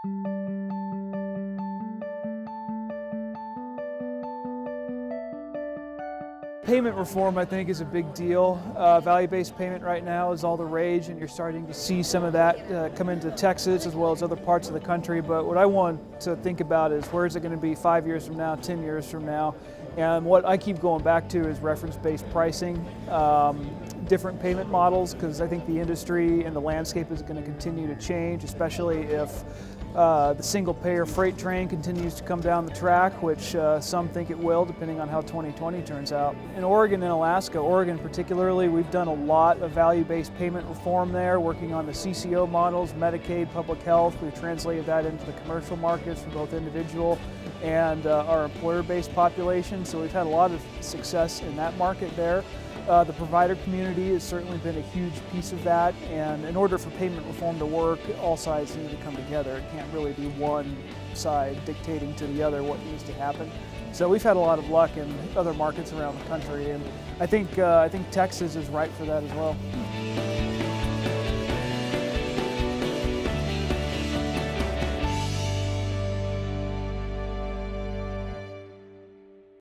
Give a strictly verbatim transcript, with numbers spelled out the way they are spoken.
Payment reform, I think, is a big deal. Uh, value-based payment right now is all the rage, and you're starting to see some of that uh, come into Texas as well as other parts of the country. But what I want to think about is where is it going to be five years from now, ten years from now? And what I keep going back to is reference-based pricing, um, different payment models, because I think the industry and the landscape is going to continue to change, especially if Uh, the single-payer freight train continues to come down the track, which uh, some think it will, depending on how twenty twenty turns out. In Oregon and Alaska, Oregon particularly, we've done a lot of value-based payment reform there, working on the C C O models, Medicaid, public health. We've translated that into the commercial markets for both individual and uh, our employer-based population, so we've had a lot of success in that market there. Uh, the provider community has certainly been a huge piece of that, and in order for payment reform to work, all sides need to come together. It can't really be one side dictating to the other what needs to happen. So we've had a lot of luck in other markets around the country, and I think, uh, I think Texas is right for that as well.